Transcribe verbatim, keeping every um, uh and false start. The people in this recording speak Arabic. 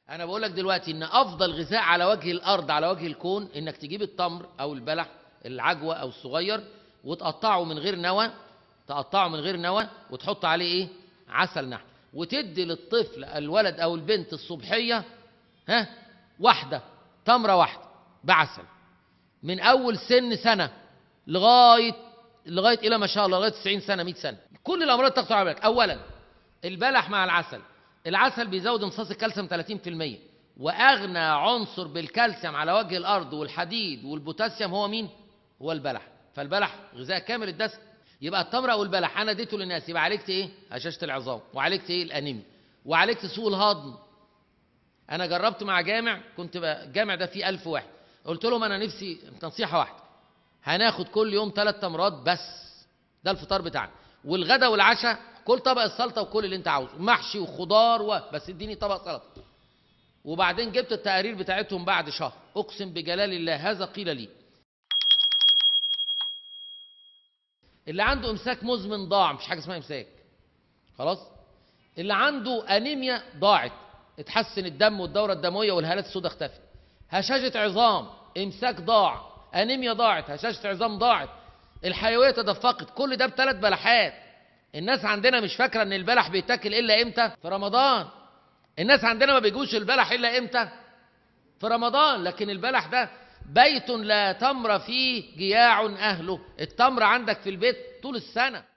انا بقول لك دلوقتي ان افضل غذاء على وجه الارض على وجه الكون انك تجيب التمر او البلح العجوه او الصغير وتقطعه من غير نوى، تقطعه من غير نوى وتحط عليه ايه؟ عسل نحل، وتدي للطفل الولد او البنت الصبحيه ها واحده تمره واحده بعسل من اول سن سنه لغايه لغايه الى ما شاء الله لغايه تسعين سنه مئة سنه. كل الامراض تخطر على بالك. اولا البلح مع العسل، العسل بيزود امتصاص الكالسيوم ثلاثين في المئة، واغنى عنصر بالكالسيوم على وجه الارض والحديد والبوتاسيوم هو مين؟ هو البلح. فالبلح غذاء كامل الدسم. يبقى التمر او البلح انا اديته للناس يبقى عالجت ايه؟ هشاشه العظام، وعالجت ايه؟ الانيميا، وعالجت سوء الهضم. انا جربت مع جامع، كنت الجامع ده فيه ألف واحد، قلت لهم انا نفسي نصيحه واحده، هناخد كل يوم ثلاث تمرات بس، ده الفطار بتاعنا، والغدا والعشاء كل طبق السلطه وكل اللي انت عاوزه، محشي وخضار و... بس اديني طبق سلطه. وبعدين جبت التقارير بتاعتهم بعد شهر، اقسم بجلال الله هذا قيل لي. اللي عنده امساك مزمن ضاع، مفيش حاجه اسمها امساك خلاص. اللي عنده انيميا ضاعت، اتحسن الدم والدوره الدمويه والهالات السوداء اختفت. هشاشه عظام، امساك ضاع، انيميا ضاعت، هشاشه عظام ضاعت، الحيويه تدفقت. كل ده بثلاث بلحات. الناس عندنا مش فاكره ان البلح بيتاكل الا امتى؟ في رمضان. الناس عندنا ما بيجوش البلح الا امتى؟ في رمضان. لكن البلح ده بيت لا تمر فيه جياع اهله، التمر عندك في البيت طول السنه.